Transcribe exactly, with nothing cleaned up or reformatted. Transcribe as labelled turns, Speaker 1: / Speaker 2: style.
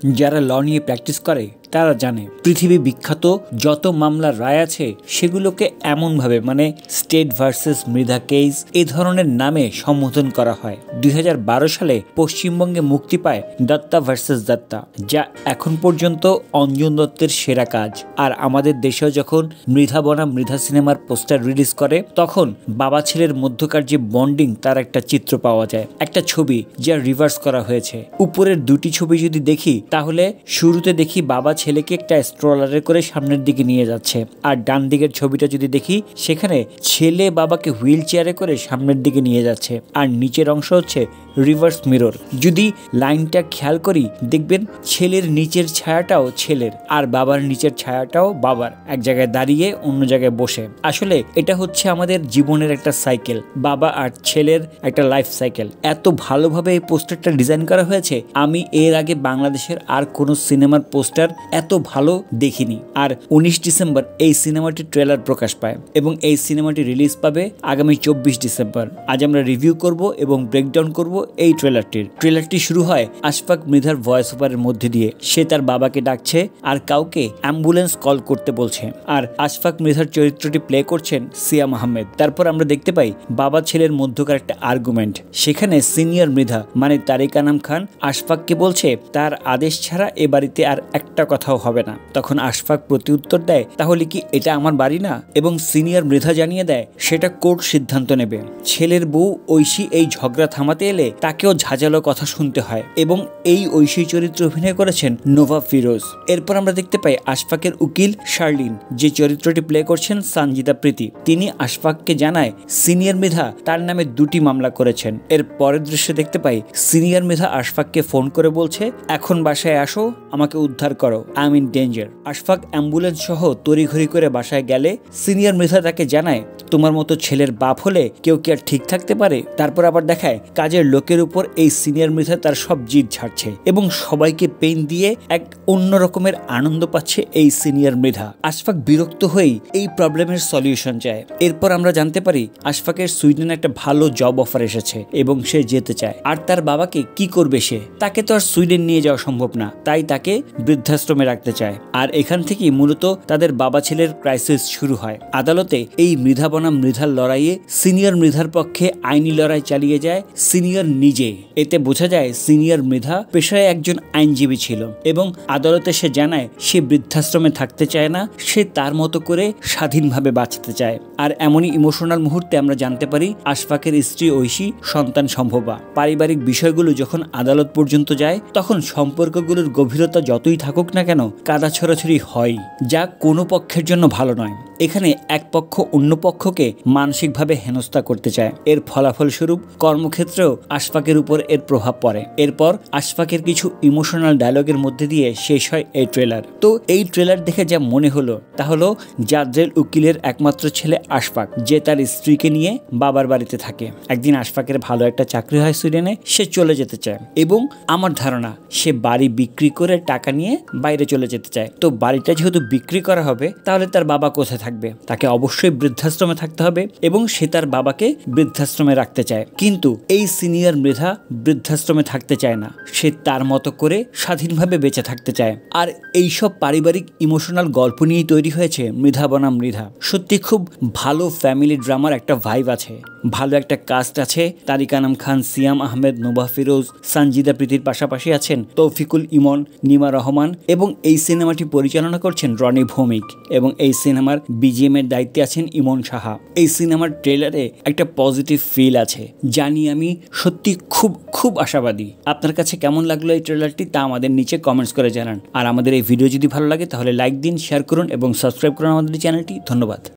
Speaker 1: যারা ল নিয়ে প্র্যাকটিস করে তারা জানে পৃথিবী বিখ্যাত যত মামলার রায় আছে সেগুলোকে এমনভাবে মানে স্টেট ভার্সেস মৃধা কেস এই ধরনের নামে সম্বোধন করা হয়। দুই হাজার বারো সালে পশ্চিমবঙ্গে মুক্তি পায় দত্তা ভার্সেস দত্তা, যা এখন পর্যন্ত অঞ্জন দত্তের সেরা কাজ। আর আমাদের দেশেও যখন মৃধা বনাম মৃধা সিনেমার পোস্টার রিলিজ করে তখন বাবা ছেলের মধ্যকার যে বন্ডিং তার একটা চিত্র পাওয়া যায়, একটা ছবি যা রিভার্স করা হয়েছে। উপরের দুটি ছবি যদি দেখি তাহলে শুরুতে দেখি বাবা ছেলেকে একটা স্ট্রলারে করে সামনের দিকে নিয়ে যাচ্ছে, আর ডান দিকের ছবিটা যদি দেখি সেখানে ছেলে বাবাকে হুইল চেয়ারে করে সামনের দিকে নিয়ে যাচ্ছে, আর নিচের অংশ হচ্ছে রিভার্স মিরর। যদি লাইনটা খেয়াল করি দেখবেন ছেলের নিচের ছায়াটাও ছেলের আর বাবার নিচের ছায়াটাও বাবার, এক জায়গায় দাঁড়িয়ে অন্য জায়গায় বসে। আসলে এটা হচ্ছে আমাদের জীবনের একটা সাইকেল, বাবা আর ছেলের একটা লাইফ সাইকেল। এত ভালোভাবে এই পোস্টারটা ডিজাইন করা হয়েছে, আমি এর আগে বাংলাদেশের আর কোনো সিনেমার পোস্টার এত ভালো দেখিনি। আর উনিশ ডিসেম্বর এই সিনেমাটির ট্রেলার প্রকাশ পায় এবং এই সিনেমাটি রিলিজ পাবে আগামী চব্বিশ ডিসেম্বর। আজ আমরা রিভিউ করব এবং ব্রেকডাউন করব এই ট্রেলারটির। ট্রেলারটি শুরু হয় আশফাক মৃধার ভয়েস ওভারের মধ্যে দিয়ে। সে তার বাবাকে ডাকছে আর কাউকে অ্যাম্বুলেন্স কল করতে বলছে, আর আশফাক মৃধার চরিত্রটি প্লে করছেন সিয়াম আহমেদ। তারপর আমরা দেখতে পাই বাবা ছেলের মধ্যকার একটা আর্গুমেন্ট। সেখানে সিনিয়র মৃধা মানে তারিক আনাম খান আশফাককে বলছে তার আদেশ ছাড়া এ বাড়িতে আর একটা কথাও হবে না। তখন আশফাক প্রতি উত্তর দেয়, তাহলে কি এটা আমার বাড়ি না? এবং সিনিয়র মৃধা জানিয়ে দেয় সেটা কোর্ট সিদ্ধান্ত নেবে। ছেলের বউ ঐশী এই ঝগড়া থামাতে এলে তাকেও ঝাঁঝালো কথা শুনতে হয় এবং এই ঐশী চরিত্রে অভিনয় করেছেন নোভা ফিরোজ। এরপর আমরা দেখতে পাই আশফাকের উকিল শার্লিন, যে চরিত্রটি প্লে করছেন সঞ্জিতা প্রীতি। তিনি আশফাককে জানায় সিনিয়র মৃধা তার নামে দুটি মামলা করেছেন। এর পরের দৃশ্যে দেখতে পাই সিনিয়র মৃধা আশফাককে ফোন করে বলছে, এখন বাসায় আসো, আমাকে উদ্ধার করো, I am in danger. Ashfaq ambulance সহ তড়িঘড়ি করে বাসায় গেলে সিনিয়র মৃধা তাকে জানায়, তোমার মতো ছেলের বাপ হলে কেউ কি আর ঠিক থাকতে পারে? তারপর আবার দেখায় কাজের লোকের উপর এই সিনিয়র মৃধা তার সব জিদ ঝাড়ছে এবং সবাইকে পেন দিয়ে এক অন্য রকমের আনন্দ পাচ্ছে এই সিনিয়র মৃধা। আশফাক বিরক্ত হয়েই এই প্রবলেমের সলিউশন চায়। এরপর আমরা জানতে পারি আশফাকের সুইডেনে একটা ভালো জব অফার এসেছে এবং সে যেতে চায়। আর তার বাবাকে কি করবে সে? তাকে তো আর সুইডেন নিয়ে যাওয়া সম্ভব না, তাই তাকে বৃদ্ধাশ্রমে রাখতে চায়। আর এখান থেকেই মূলত তাদের বাবা ছেলের ক্রাইসিস শুরু হয়। আদালতে এই মৃধা বনাম মৃধার লড়াইয়ে সিনিয়র মৃধার পক্ষে আইনি লড়াই চালিয়ে যায় সিনিয়র নিজে। এতে বোঝা যায় সিনিয়র মৃধা পেশায় একজন আইনজীবী ছিল এবং আদালতে সে জানায় সে বৃদ্ধাশ্রমে থাকতে চায় না, সে তার মতো করে স্বাধীনভাবে বাঁচতে চায়। আর এমনই ইমোশনাল মুহূর্তে আমরা জানতে পারি আশফাকের স্ত্রী ঐশী সন্তান সম্ভবা। পারিবারিক বিষয়গুলো যখন আদালত পর্যন্ত যায় তখন সম্পর্কগুলোর গভীরতা যতই থাকুক না কেন কাদা ছড়াছড়ি হয়, যা কোনো পক্ষের জন্য ভালো নয়। এখানে এক পক্ষ অন্য পক্ষকে মানসিকভাবে হেনস্থা করতে চায়। এর ফলাফল স্বরূপ কর্মক্ষেত্রেও আশফাকের উপর এর প্রভাব পড়ে। এরপর আশফাকের কিছু ইমোশনাল ডায়লগের মধ্যে দিয়ে শেষ হয় এই ট্রেলার। তো এই ট্রেলার দেখে যা মনে হলো তা হলো জাদ্রেল উকিলের একমাত্র ছেলে আশফাক, যে তার স্ত্রীকে নিয়ে বাবার বাড়িতে থাকে। একদিন আশফাকের ভালো একটা চাকরি হয় সুইডেনে, সে চলে যেতে চায় এবং আমার ধারণা সে বাড়ি বিক্রি করে টাকা নিয়ে বাইরে চলে যেতে চায়। তো বাড়িটা যেহেতু বিক্রি করা হবে তাহলে তার বাবা কোথায় থাকবে? তাকে অবশ্যই বৃদ্ধাশ্রমে থাকতে হবে এবং সে তার বাবাকে বৃদ্ধাশ্রমে রাখতে চায়। কিন্তু এই সিনিয়র মৃধা বৃদ্ধাশ্রমে থাকতে চায় না, সে তার মতো করে স্বাধীনভাবে বেঁচে থাকতে চায়। আর এইসব পারিবারিক ইমোশনাল গল্প নিয়েই তৈরি হয়েছে মৃধা বনাম মৃধা। সত্যি খুব ভালো ফ্যামিলি ড্রামার একটা ভাইব আছে, ভালো একটা কাস্ট আছে। তারিক আনাম খান, সিয়াম আহমেদ, নোভা ফিরোজ, সঞ্জিদা প্রীতির পাশাপাশি আছেন তৌফিকুল ইমন, নিমা রহমান এবং এই সিনেমাটি পরিচালনা করছেন রনি ভৌমিক এবং এই সিনেমার বিজিএম এর দায়িত্বে আছেন ইমন সাহা। এই সিনেমার ট্রেলারে একটা পজিটিভ ফিল আছে, জানি আমি সত্যি খুব খুব আশাবাদী। আপনার কাছে কেমন লাগলো এই ট্রেলারটি তা আমাদের নিচে কমেন্টস করে জানান। আর আমাদের এই ভিডিও যদি ভালো লাগে তাহলে লাইক দিন, শেয়ার করুন এবং সাবস্ক্রাইব করুন আমাদের চ্যানেলটি। ধন্যবাদ।